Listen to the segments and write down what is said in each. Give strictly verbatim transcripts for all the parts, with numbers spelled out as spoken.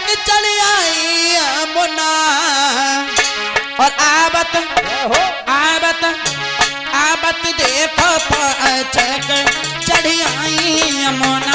चढ़ आई यमुना और आवत आवत आवत देखो पचक चढ़ आई यमुना।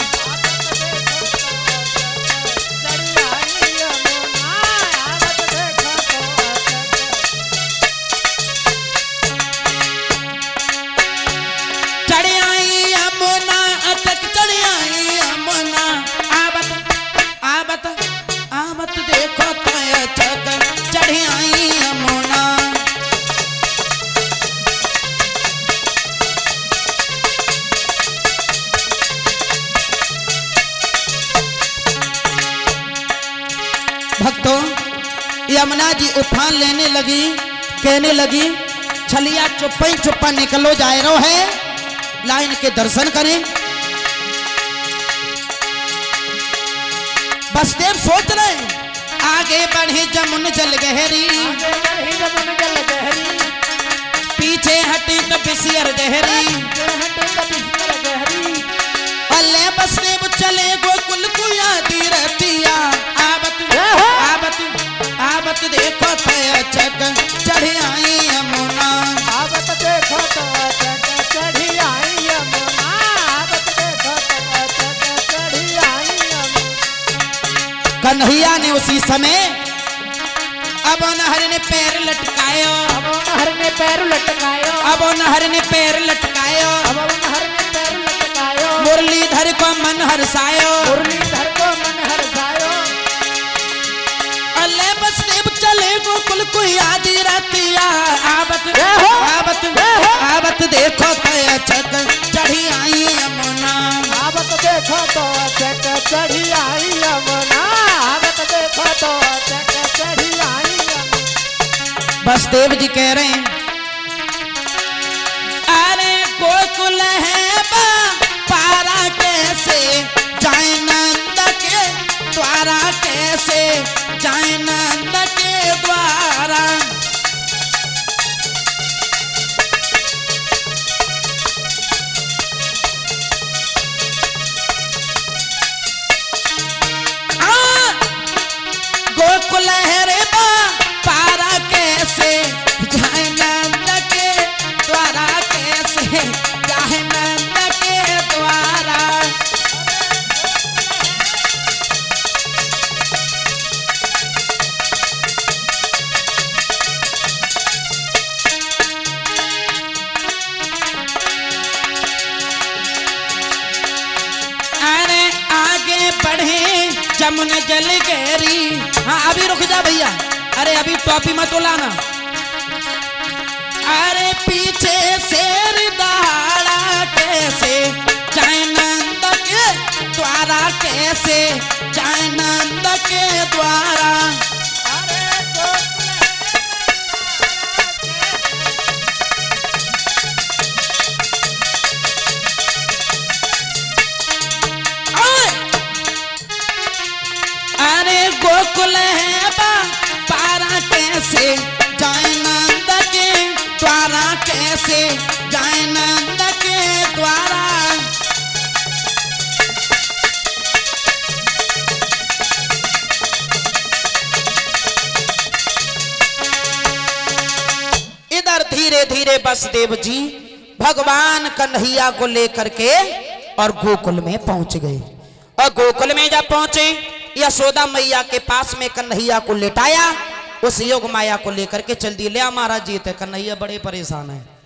भक्तों, यमुना जी उफान लेने लगी, कहने लगी छलिया चुप्पा ही चुप्पा निकलो जाए रो है, लाइन के दर्शन करें। बसदेव सोच रहे आगे बढ़ी जमुन जल गहरी, पीछे हटी तो बिसियर गहरी। अल्ले बसदेव चले गोकुल को यादी रहतिया, आवत आवत देखो चक चढ़ी आई यमुना। आवत देखो तो चक चढ़ी आई यमुना, आवत देखो तो चक चढ़ी आई यमुना। कन्हैया ने उसी समय अब नहर ने पैर लटकायो, अब नहर ने पैर लटकायो, अब नहर ने पैर लटकायो, अब नहर ने पैर लटकायो। मुरलीधर को मन हर्षायो, मुरलीधर को मन हर्षायो। अल्ले बसदेव चले गोकुल को यादी रहतिया, आवत आवत आवत देखो चक चढ़ी आई यमुना। आवत देखो तो चक चढ़ी आई यमुना, आवत देखो तो चक चढ़ी आई यमुना। बसदेव जी कह रहे हैं अरे गोकुल है बा पारा कैसे जाए नंद के द्वारा, कैसे जाए नंद के द्वारा। गोकुल है रे बा पारा कैसे जाए नंद के द्वारा, कैसे जाए नंद के द्वारा। अरे आगे बढ़े जमुन जल गहरी। हाँ अभी रुक जा भैया, अरे अभी टॉपी मत लाना। अरे पीछे शेर दहाड़ा कैसे जाए नंद के द्वारा, कैसे जाए नंद के द्वारा। अरे गोकुल है बा पारा कैसे जाए नंद के द्वारा, कैसे जाए नंद के द्वारा। इधर धीरे धीरे बसदेव जी भगवान कन्हैया को लेकर के और गोकुल में पहुंच गए। और गोकुल में जब पहुंचे यशोदा मैया के पास में कन्हैया को लेटाया, उस योग माया को लेकर के चल दी। ले महाराज जी थे कन्हैया बड़े परेशान है।